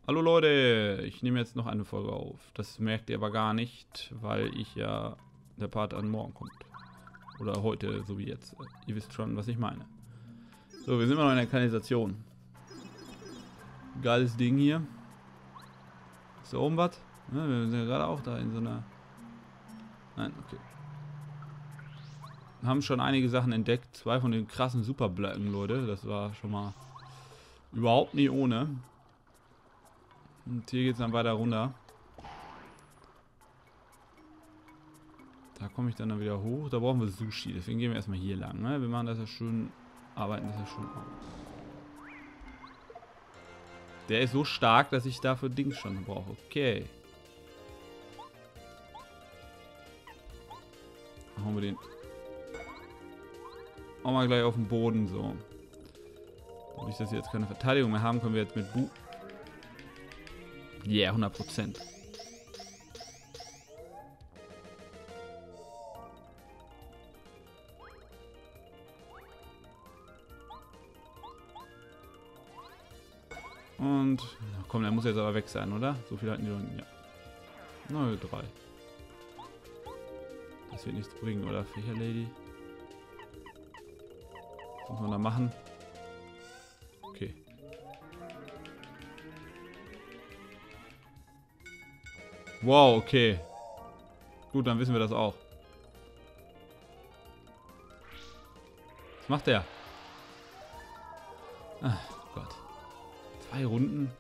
Hallo Leute, ich nehme jetzt noch eine Folge auf. Das merkt ihr aber gar nicht, weil der Part an morgen kommt. Oder heute, so wie jetzt. Ihr wisst schon, was ich meine. So, wir sind immer noch in der Kanalisation. Geiles Ding hier. Ist da oben was? Ja, wir sind ja gerade auch da in so einer... Nein, okay. Wir haben schon einige Sachen entdeckt. 2 von den krassen Superblöcken, Leute. Das war schon mal überhaupt nie ohne. Und hier geht es dann weiter runter. Da komme ich dann wieder hoch. Da brauchen wir Sushi. Deswegen gehen wir erstmal hier lang. Ne? Wir machen das ja schön. Arbeiten das ja schön auf. Der ist so stark, dass ich dafür Dings schon brauche. Okay. Dann hauen wir den auch mal gleich auf den Boden. So. Dadurch, dass wir jetzt keine Verteidigung mehr haben, können wir jetzt mit Yeah, 100%. Und komm, der muss jetzt aber weg sein, oder? So viel hatten die noch. Ja. Na, 3. Das wird nichts bringen, oder? Fächerlady. Was muss man da machen? Okay. Wow, okay. Gut, dann wissen wir das auch. Was macht der? Ach Gott. 2 Runden.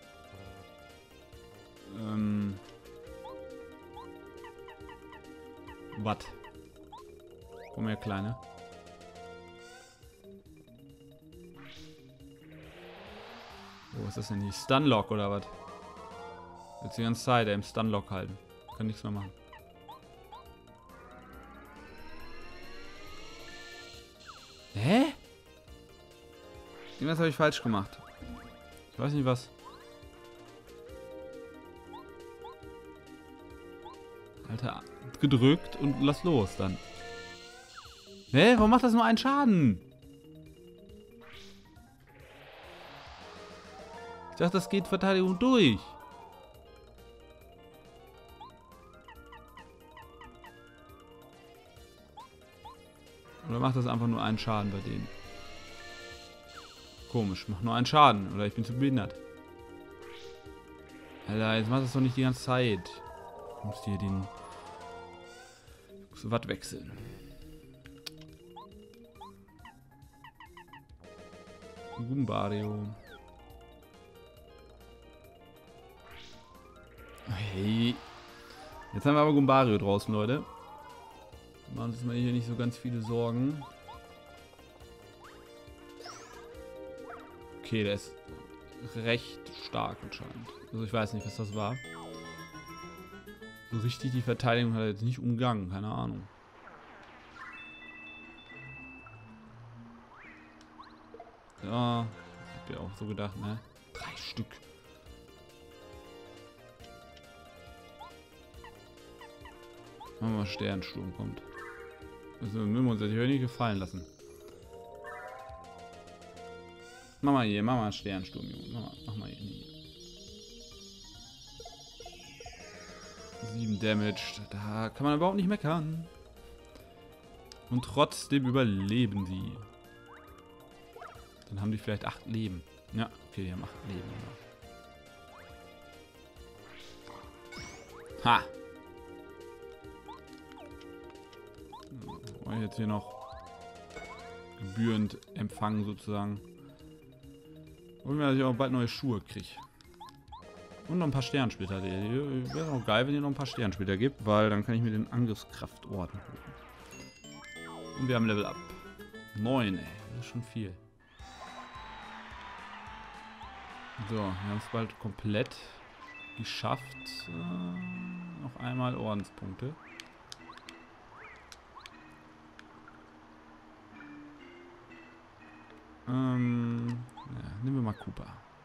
Was? Komm her, Kleine. Wo ist das denn hier? Stunlock oder was? Jetzt die ganze Zeit im Stunlock halten. Kann nichts mehr machen. Hä? Irgendwas habe ich falsch gemacht. Ich weiß nicht was. Alter, gedrückt und lass los dann. Hä? Warum macht das nur einen Schaden? Ich dachte, das geht Verteidigung durch. Oder macht das einfach nur einen Schaden bei denen? Komisch, macht nur einen Schaden. Oder ich bin zu behindert. Alter, jetzt macht das doch nicht die ganze Zeit. Du musst hier den Watt wechseln. Gumbario. Hey. Jetzt haben wir aber Gumbario draußen, Leute. Machen uns mal hier nicht so ganz viele Sorgen. Okay, der ist recht stark anscheinend. Also ich weiß nicht, was das war. So richtig die Verteidigung hat er jetzt nicht umgangen, keine Ahnung. Ja, hab ja auch so gedacht, ne? 3 Stück. Machen wir mal Sternensturm kommt. Also müssen wir uns das hier nicht gefallen lassen. Mach mal hier, mach mal Sternensturm, Junge. Mach mal hier. 7 Damage. Da kann man überhaupt nicht meckern. Und trotzdem überleben sie. Dann haben die vielleicht 8 Leben. Ja, okay, die haben 8 Leben. Ha! Wollen jetzt hier noch gebührend empfangen sozusagen. Und dass ich auch bald neue Schuhe kriege. Und noch ein paar Sternsplitter. Wäre auch geil, wenn ihr noch ein paar Sternsplitter gibt, weil dann kann ich mir den Angriffskraftorden holen. Und wir haben Level Up. 9, ey. Das ist schon viel. So, wir haben es bald komplett geschafft. Noch einmal Ordenspunkte. Ja, nehmen wir mal Cooper.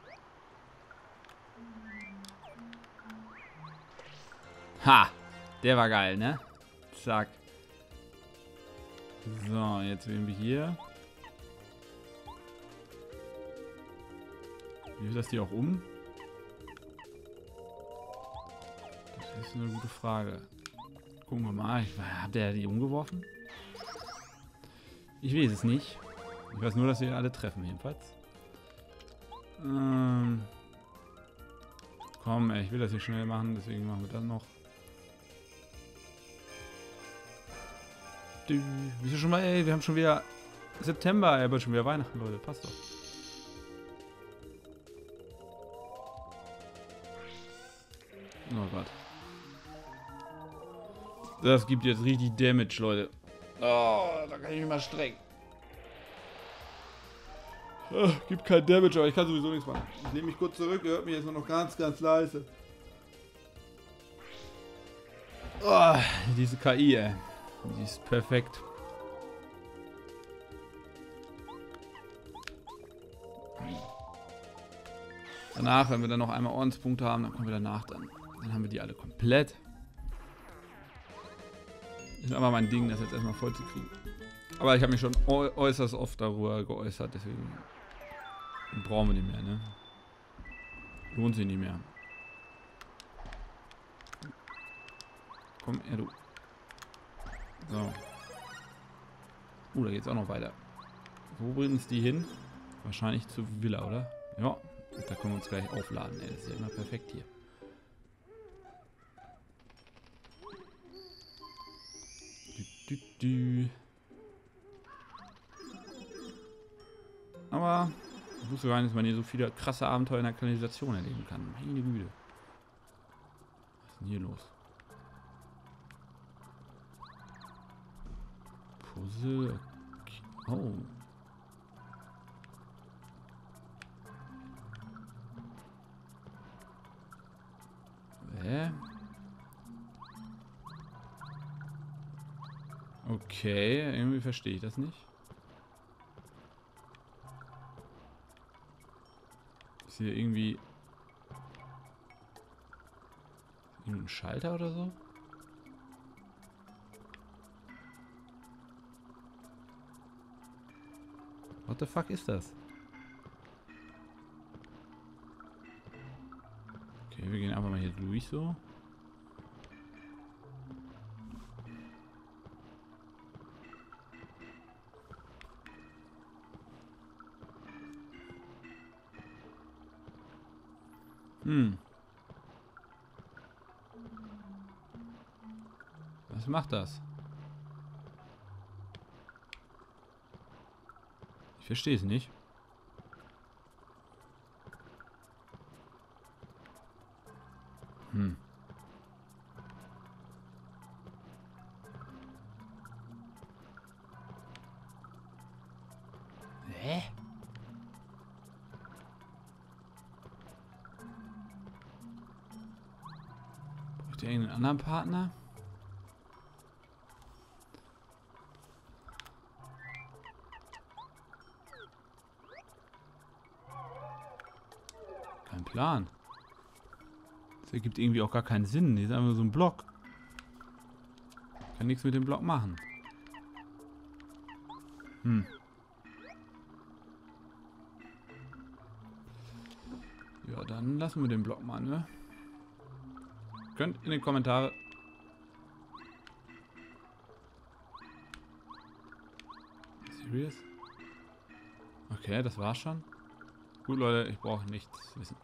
Ha! Der war geil, ne? Zack. So, jetzt wählen wir hier. Wie ist das hier auch um? ist eine gute Frage. Gucken wir mal. Habt ihr die umgeworfen? Ich weiß es nicht. Ich weiß nur, dass wir alle treffen, jedenfalls. Komm, ey, ich will das hier schnell machen, deswegen machen wir das noch. Wieso schon mal, ey, wir haben schon wieder September, ey, aber schon wieder Weihnachten, Leute, passt doch. Oh Gott. Das gibt jetzt richtig Damage, Leute. Oh, da kann ich mich mal strecken. Oh, gibt kein Damage, aber ich kann sowieso nichts machen. Ich nehme mich kurz zurück, ihr hört mich jetzt nur noch ganz, ganz leise. Oh, diese KI, ey. Die ist perfekt. Danach, wenn wir dann noch einmal Ordenspunkte haben, dann kommen wir danach dann. Dann haben wir die alle komplett. Ist aber mein Ding, das jetzt erstmal voll zu kriegen. Aber ich habe mich schon äußerst oft darüber geäußert, deswegen brauchen wir nicht mehr, ne? Lohnt sich nicht mehr. Komm her, du. So. Da geht's auch noch weiter. Wo bringen uns die hin? Wahrscheinlich zur Villa, oder? Ja. Da können wir uns gleich aufladen, ey. Das ist ja immer perfekt hier. Aber ich wusste gar nicht, dass man hier so viele krasse Abenteuer in der Kanalisation erleben kann. Meine Güte. Was ist denn hier los? Puzzle. Okay. Oh. Okay, irgendwie verstehe ich das nicht. Ist hier irgendwie ein Schalter oder so? What the fuck ist das? Okay, wir gehen einfach mal hier durch so. Was macht das? Ich verstehe es nicht. Hä? Braucht ihr irgendeinen anderen Partner? Kein Plan. Das ergibt irgendwie auch gar keinen Sinn. Die ist einfach so ein Block. Kann nichts mit dem Block machen. Ja, dann lassen wir den Block mal, ne? Könnt in den Kommentaren. Serious? Okay, das war's schon. Gut, Leute, ich brauche nichts wissen.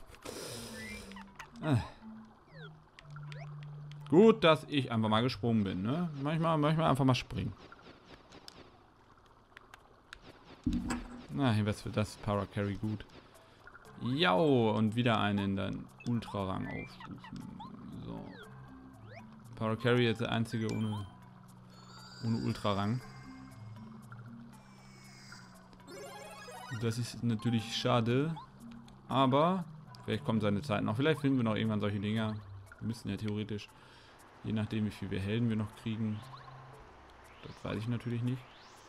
Gut, dass ich einfach mal gesprungen bin, ne? Manchmal einfach mal springen. Na, hier wär's für das Para-Carry gut. Jau, und wieder einen in den Ultra-Rang aufstufen. So. Para-Carry jetzt der einzige ohne Ultra-Rang. Das ist natürlich schade. Aber vielleicht kommt seine Zeit noch. Vielleicht finden wir noch irgendwann solche Dinger. Wir müssen ja theoretisch, je nachdem wie viel wir Helden wir noch kriegen. Das weiß ich natürlich nicht.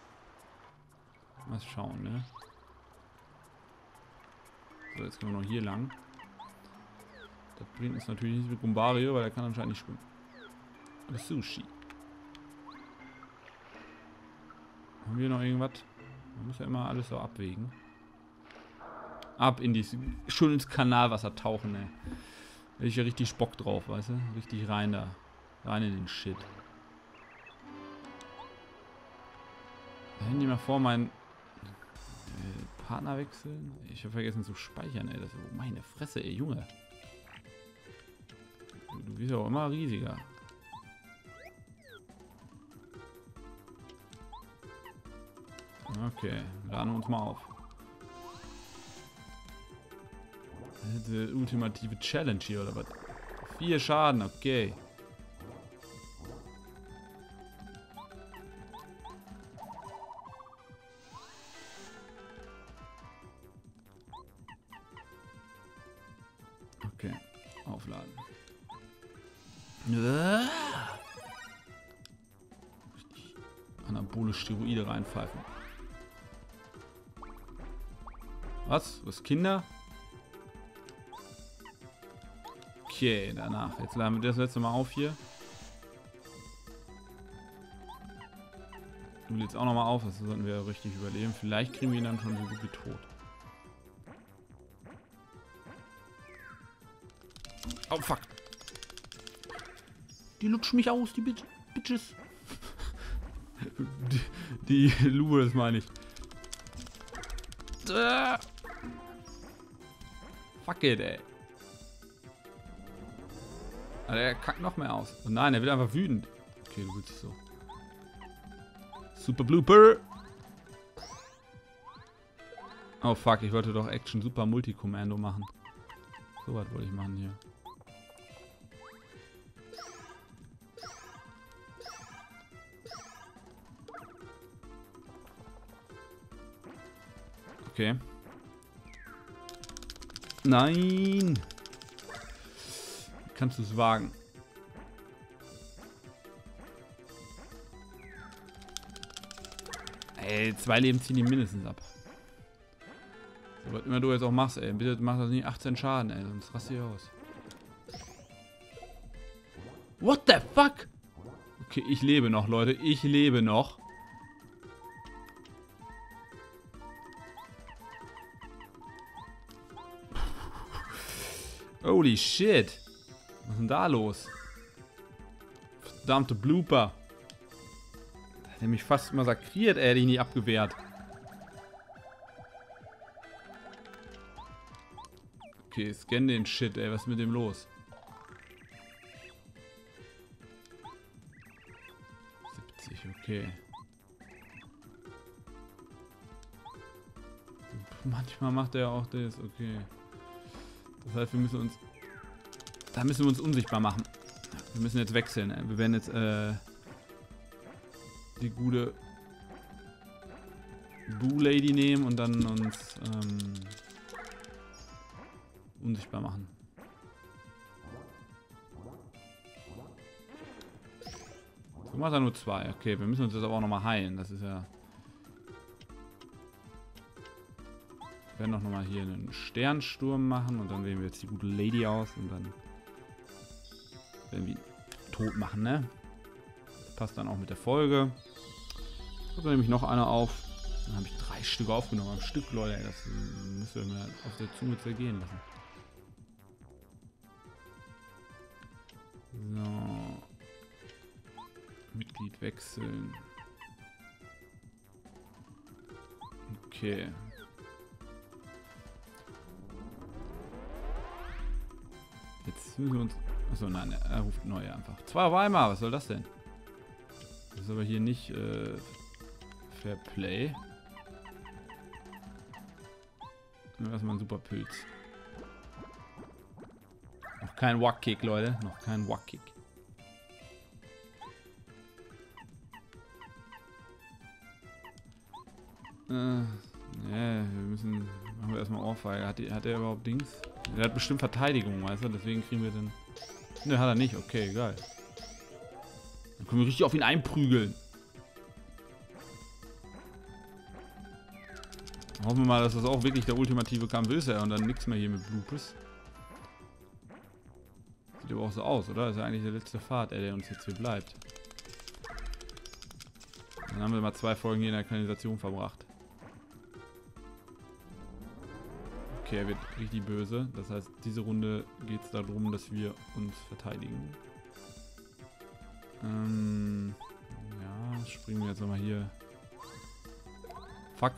Mal schauen, ne? So, jetzt gehen wir noch hier lang. Das bringt uns natürlich nicht mit Gumbario, weil er kann anscheinend nicht schwimmen. Oder Sushi. Haben wir noch irgendwas? Man muss ja immer alles so abwägen. Ab in die... Schon ins Kanalwasser tauchen, ey. Hätte ich ja richtig Bock drauf, weißt du? Richtig rein da. Rein in den Shit. Handy mal vor, meinen Partner wechseln. Ich habe vergessen zu speichern, ey. Das ist meine Fresse, ey, Junge. Du bist ja auch immer riesiger. Okay, laden wir uns mal auf. Die ultimative Challenge hier, oder was? 4 Schaden, okay. Okay, aufladen. Richtig anabole Steroide reinpfeifen. Was? Was, Kinder? Okay, danach. Jetzt laden wir das letzte Mal auf hier. Du lädst auch nochmal auf, das sollten wir richtig überleben. Vielleicht kriegen wir ihn dann schon so gut wie tot. Oh, fuck. Die lutschen mich aus, die Bitches. die Lure, das meine ich. Fuck it, ey. Alter, er kackt noch mehr aus. Oh nein, er wird einfach wütend. Okay, du willst es so. Super Blooper. Oh fuck, ich wollte doch Action Super Multi-Kommando machen. So was wollte ich machen hier. Okay. Nein! Kannst du es wagen? Ey, 2 Leben ziehen die mindestens ab. So, was immer du jetzt auch machst, ey. Bitte mach das nicht 18 Schaden, ey. Sonst rast du aus. What the fuck? Okay, ich lebe noch, Leute. Ich lebe noch. Holy shit. Was ist denn da los? Verdammte Blooper. Da hat er mich fast massakriert, ey. Hätte ich nie abgewehrt. Okay, scan den Shit, ey. Was ist mit dem los? 70, okay. Manchmal macht er auch das, okay. Das heißt, wir müssen uns... Da müssen wir uns unsichtbar machen. Wir müssen jetzt wechseln. Wir werden jetzt die gute Boo Lady nehmen und dann uns unsichtbar machen. So macht er nur 2. Okay, wir müssen uns jetzt aber auch nochmal heilen. Das ist ja... Wir werden auch nochmal hier einen Sternsturm machen und dann wählen wir jetzt die gute Lady aus und dann werden wir ihn tot machen, ne? Das passt dann auch mit der Folge. Kommt dann nämlich noch einer auf. Dann habe ich 3 Stück aufgenommen am Stück, Leute. Ey, das müsst ihr mir auf der Zunge zergehen lassen. So. Mitglied wechseln. Okay. Jetzt müssen wir uns... Achso, nein, er ruft neue einfach. 2 auf einmal, was soll das denn? Das ist aber hier nicht Fair Play. Nur erstmal ein super Pilz. Noch kein Wack-Kick, Leute. Noch kein Wack-Kick. Wir müssen... Machen wir erstmal Ohrfeige. Hat er überhaupt Dings? Er hat bestimmt Verteidigung, weißt du? Deswegen kriegen wir den... Ne, hat er nicht. Okay, geil. Dann können wir richtig auf ihn einprügeln. Hoffen wir mal, dass das auch wirklich der ultimative Kampf ist, ja. Und dann nichts mehr hier mit Bloopers. Sieht aber auch so aus, oder? Das ist ja eigentlich der letzte Pfad, der uns jetzt hier bleibt. Dann haben wir mal 2 Folgen hier in der Kanalisation verbracht. Okay, er wird richtig böse. Das heißt, diese Runde geht es darum, dass wir uns verteidigen. Ja, springen wir jetzt nochmal hier. Fuck.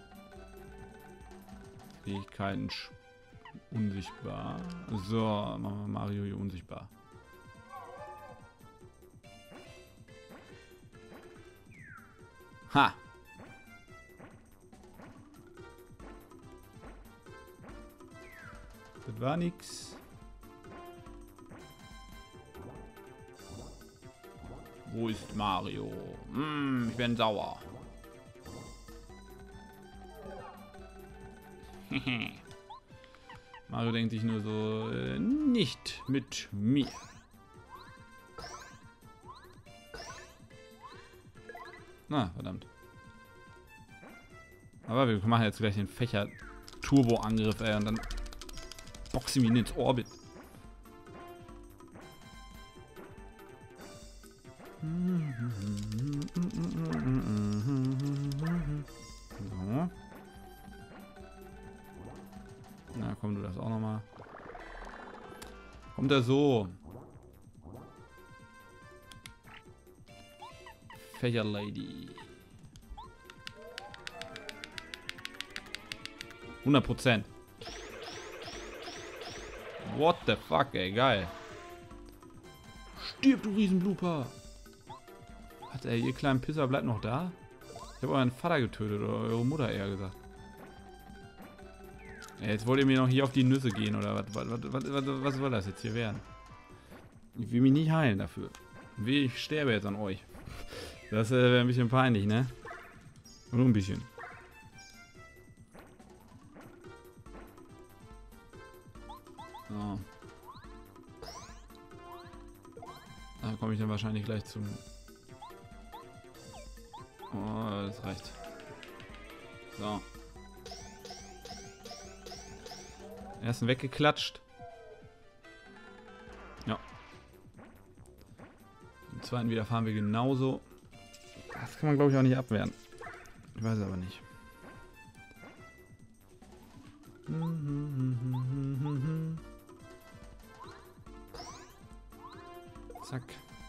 Fähigkeiten unsichtbar. So, machen wir Mario hier unsichtbar. Ha! Das war nix. Wo ist Mario? Ich bin sauer. Mario denkt sich nur so, nicht mit mir. Na, verdammt. Aber wir machen jetzt gleich den Fächer-Turbo-Angriff, und dann boxen wir ihn ins Orbit. So. Na komm, du das auch nochmal. Kommt er so. Fächer Lady. 100%. What the fuck, ey, geil. Stirb, du Riesenblooper. Was, ey, ihr kleinen Pisser bleibt noch da? Ich habe euren Vater getötet, oder eure Mutter eher gesagt. Ey, jetzt wollt ihr mir noch hier auf die Nüsse gehen, oder was soll das jetzt hier werden? Ich will mich nicht heilen dafür. Ich sterbe jetzt an euch. Das wäre ein bisschen peinlich, ne? Nur ein bisschen. So. Da komme ich dann wahrscheinlich gleich zum... Oh, das reicht. So. Ersten weggeklatscht. Ja. Im zweiten Wiederfahren wir genauso. Das kann man, glaube ich, auch nicht abwehren. Ich weiß es aber nicht. Zack.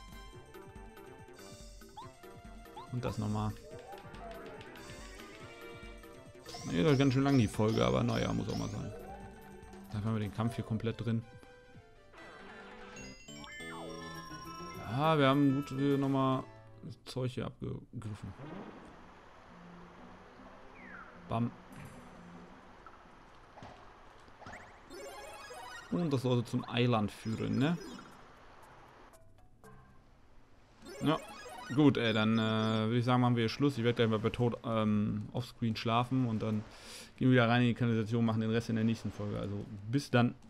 Und das nochmal. Nee, das ist ganz schön lang die Folge, aber naja, muss auch mal sein. Dann haben wir den Kampf hier komplett drin. Ja, wir haben gut nochmal das Zeug hier abgegriffen. Bam. Und das sollte zum Eiland führen, ne? Ja. Gut, ey, dann würde ich sagen, machen wir hier Schluss. Ich werde gleich mal bei Tod offscreen schlafen und dann gehen wir wieder rein in die Kanalisation, machen den Rest in der nächsten Folge. Also bis dann.